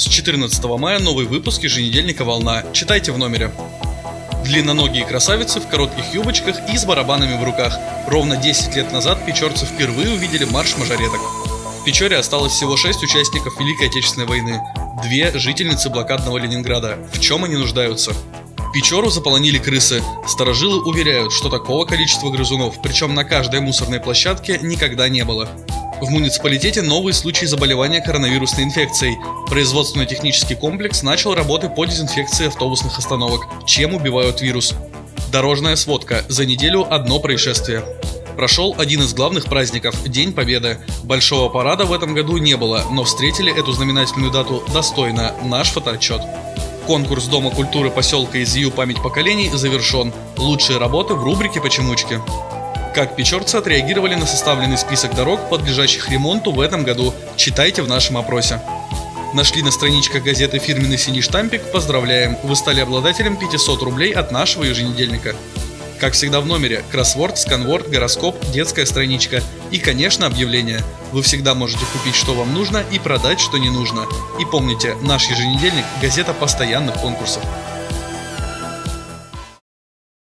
С 14 мая новый выпуск еженедельника «Волна». Читайте в номере. Длинноногие красавицы в коротких юбочках и с барабанами в руках. Ровно 10 лет назад печорцы впервые увидели марш мажореток. В Печоре осталось всего 6 участников Великой Отечественной войны. 2 жительницы блокадного Ленинграда. В чем они нуждаются? Печору заполонили крысы. Старожилы уверяют, что такого количества грызунов, причем на каждой мусорной площадке, никогда не было. В муниципалитете новые случаи заболевания коронавирусной инфекцией. Производственно-технический комплекс начал работы по дезинфекции автобусных остановок. Чем убивают вирус? Дорожная сводка. За неделю одно происшествие. Прошел один из главных праздников – День Победы. Большого парада в этом году не было, но встретили эту знаменательную дату достойно. Наш фотоотчет. Конкурс Дома культуры поселка Изью «Память поколений» завершен. Лучшие работы в рубрике «Почемучки». Как печорцы отреагировали на составленный список дорог, подлежащих ремонту в этом году? Читайте в нашем опросе. Нашли на страничках газеты фирменный синий штампик? Поздравляем! Вы стали обладателем 500 рублей от нашего еженедельника. Как всегда в номере: кроссворд, сканворд, гороскоп, детская страничка и, конечно, объявления. Вы всегда можете купить, что вам нужно, и продать, что не нужно. И помните, наш еженедельник – газета постоянных конкурсов.